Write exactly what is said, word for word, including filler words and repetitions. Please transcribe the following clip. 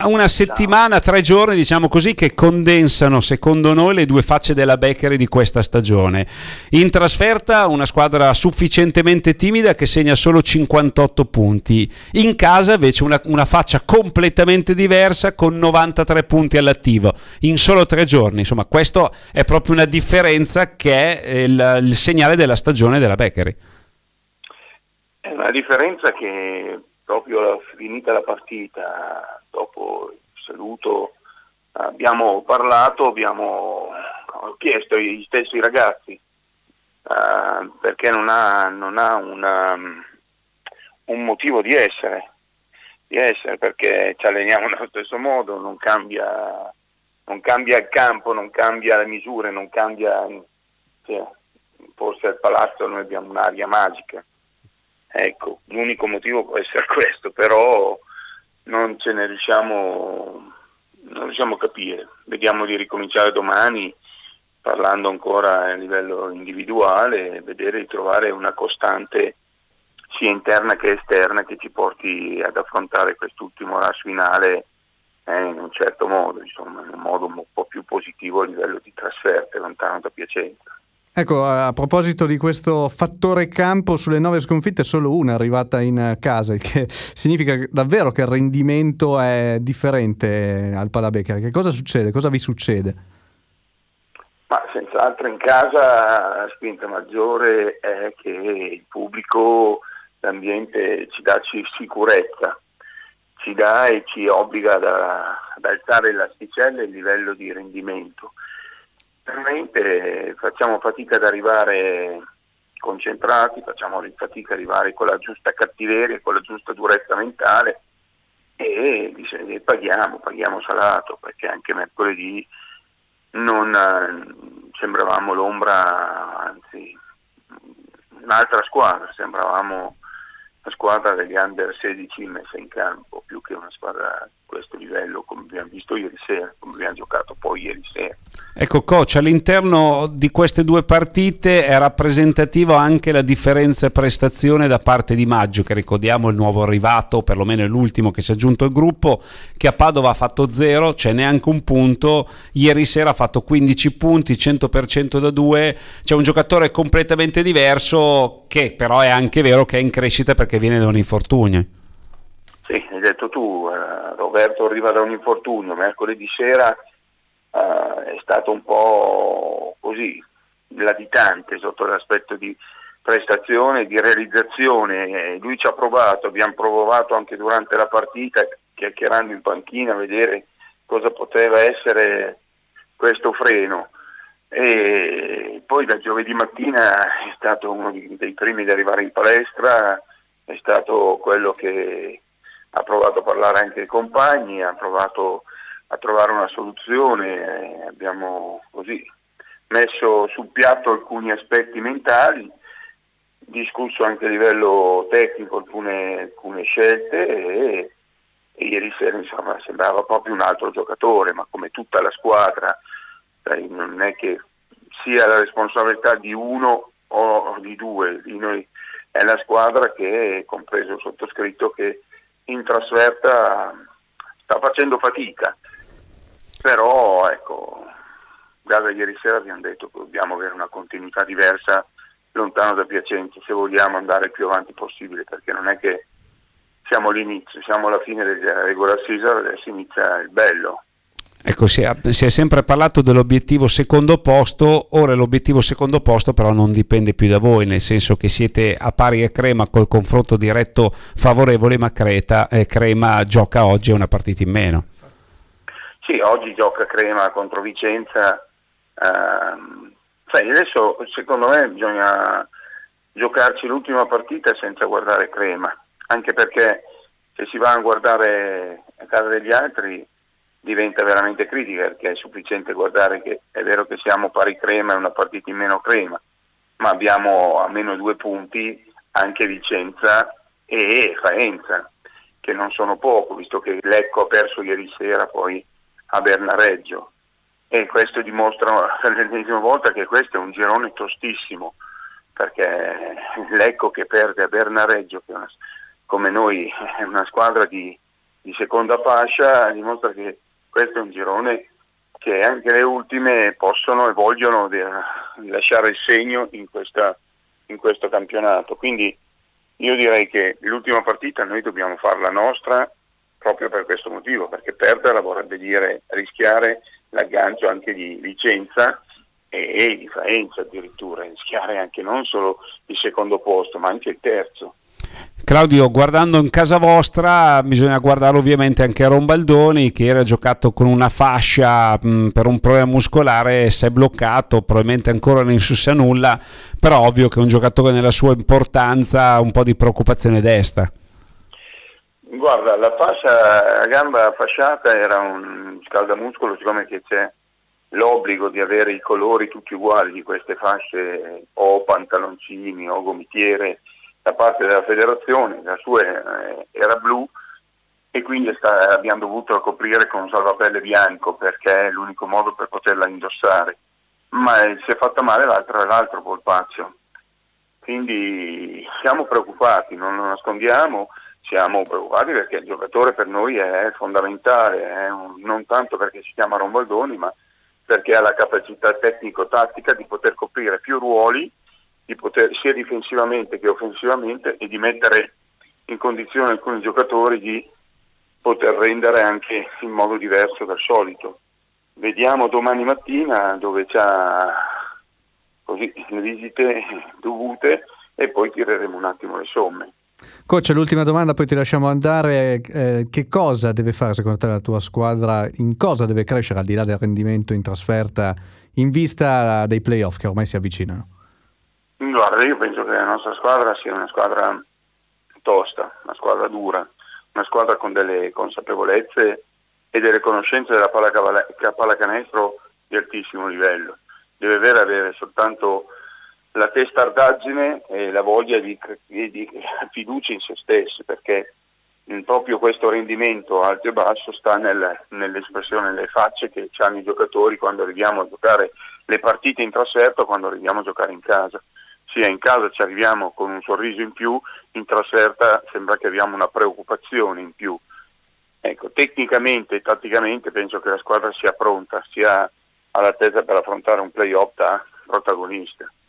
una settimana, tre giorni, diciamo così, che condensano secondo noi le due facce della Becchery di questa stagione. In trasferta una squadra sufficientemente timida che segna solo cinquantotto punti, in casa invece una, una faccia completamente diversa con novantatré punti all'attivo in solo tre giorni. Insomma, questo è proprio una differenza che è il, il segnale della stagione della Becchery. È una differenza che proprio finita la partita, dopo il saluto, abbiamo parlato, abbiamo chiesto agli stessi ragazzi uh, perché non ha, non ha una, un motivo di essere, di essere, perché ci alleniamo nello stesso modo, non cambia, non cambia il campo, non cambia le misure, non cambia, cioè, forse al palazzo noi abbiamo un'aria magica. Ecco, l'unico motivo può essere questo, però non ce ne riusciamo, non riusciamo a capire. Vediamo di ricominciare domani parlando ancora a livello individuale e vedere di trovare una costante sia interna che esterna che ci porti ad affrontare quest'ultimo rush finale eh, in un certo modo, insomma, in un modo un po' più positivo a livello di trasferte, lontano da Piacenza. Ecco, a proposito di questo fattore campo, sulle nove sconfitte solo una è arrivata in casa, il che significa davvero che il rendimento è differente al Palabecchery. Che cosa succede? Cosa vi succede? Ma senz'altro in casa la spinta maggiore è che il pubblico, l'ambiente ci dà sicurezza, ci dà e ci obbliga ad, ad alzare l'asticella e il livello di rendimento. Veramente facciamo fatica ad arrivare concentrati, facciamo fatica ad arrivare con la giusta cattiveria, con la giusta durezza mentale e, e paghiamo, paghiamo salato, perché anche mercoledì non sembravamo l'ombra, anzi un'altra squadra, sembravamo la squadra degli under sedici messa in campo, più che una squadra di questo livello come abbiamo visto ieri sera, come abbiamo giocato poi ieri sera. Ecco coach, all'interno di queste due partite è rappresentativo anche la differenza prestazione da parte di Maggio, che ricordiamo è il nuovo arrivato, perlomeno è l'ultimo che si è aggiunto al gruppo, che a Padova ha fatto zero, c'è neanche un punto, ieri sera ha fatto quindici punti, cento per cento da due, c'è un giocatore completamente diverso che però è anche vero che è in crescita perché viene da un infortunio. Sì, hai detto tu, eh, Roberto arriva da un infortunio, mercoledì sera Uh, è stato un po' così latitante sotto l'aspetto di prestazione, di realizzazione. Eh, lui ci ha provato, abbiamo provato anche durante la partita, chiacchierando in panchina, a vedere cosa poteva essere questo freno. E poi da giovedì mattina è stato uno dei primi ad arrivare in palestra, è stato quello che ha provato a parlare anche ai compagni, ha provato a trovare una soluzione, eh, abbiamo così messo sul piatto alcuni aspetti mentali, discusso anche a livello tecnico alcune, alcune scelte e, e ieri sera insomma sembrava proprio un altro giocatore, ma come tutta la squadra, sai, non è che sia la responsabilità di uno o di due, di noi è la squadra che, compreso il sottoscritto, che in trasferta sta facendo fatica. Però ecco, già da ieri sera abbiamo detto che dobbiamo avere una continuità diversa lontano da Piacenza se vogliamo andare il più avanti possibile, perché non è che siamo all'inizio, siamo alla fine della regular season, adesso inizia il bello. Ecco, si è, si è sempre parlato dell'obiettivo secondo posto, ora l'obiettivo secondo posto però non dipende più da voi, nel senso che siete a pari a Crema col confronto diretto favorevole, ma Creta, eh, Crema gioca oggi una partita in meno. Sì, oggi gioca Crema contro Vicenza, ehm, sai, adesso secondo me bisogna giocarci l'ultima partita senza guardare Crema, anche perché se si va a guardare a casa degli altri diventa veramente critica, perché è sufficiente guardare che è vero che siamo pari Crema e una partita in meno Crema, ma abbiamo a meno due punti anche Vicenza e Faenza, che non sono poco, visto che Lecco ha perso ieri sera poi a Bernareggio, e questo dimostra l'ennesima volta che questo è un girone tostissimo, perché Lecco che perde a Bernareggio, che è una, come noi è una squadra di di seconda fascia, dimostra che questo è un girone che anche le ultime possono e vogliono de- lasciare il segno in, questa, in questo campionato. Quindi io direi che l'ultima partita noi dobbiamo farla nostra proprio per questo motivo, perché perderla vorrebbe dire rischiare l'aggancio anche di Vicenza e, e di Faenza addirittura, rischiare anche non solo il secondo posto ma anche il terzo. Claudio, guardando in casa vostra bisogna guardare ovviamente anche a Rombaldoni, che era giocato con una fascia mh, per un problema muscolare, si è bloccato, probabilmente ancora non sussa nulla, però ovvio che un giocatore nella sua importanza un po' di preoccupazione desta. Guarda, la fascia a gamba fasciata era un scaldamuscolo, siccome che c'è l'obbligo di avere i colori tutti uguali di queste fasce, o pantaloncini o gomitiere, da parte della federazione. La sua eh, era blu e quindi sta, abbiamo dovuto coprire con un salvapelle bianco perché è l'unico modo per poterla indossare, ma eh, si è fatta male l'altro, l'altro polpaccio, quindi siamo preoccupati, non lo nascondiamo, siamo preoccupati perché il giocatore per noi è fondamentale, è un, non tanto perché si chiama Rombaldoni, ma perché ha la capacità tecnico-tattica di poter coprire più ruoli, di poter sia difensivamente che offensivamente, e di mettere in condizione alcuni giocatori di poter rendere anche in modo diverso dal solito. Vediamo domani mattina, dove c'ha così le visite dovute, e poi tireremo un attimo le somme. Coach, l'ultima domanda, poi ti lasciamo andare. Eh, che cosa deve fare secondo te la tua squadra? In cosa deve crescere al di là del rendimento in trasferta in vista dei playoff che ormai si avvicinano? Guarda, io penso che la nostra squadra sia una squadra tosta, una squadra dura, una squadra con delle consapevolezze e delle conoscenze della pallacanestro di altissimo livello. Deve avere, avere soltanto la testardaggine e la voglia di, di fiducia in se stessi, perché proprio questo rendimento alto e basso sta nel, nell'espressione, nelle facce che hanno i giocatori quando arriviamo a giocare le partite in trasferta o quando arriviamo a giocare in casa. Sia in casa ci arriviamo con un sorriso in più, in trasferta sembra che abbiamo una preoccupazione in più. Ecco, tecnicamente e tatticamente penso che la squadra sia pronta, sia all'altezza per affrontare un play-off da protagonista.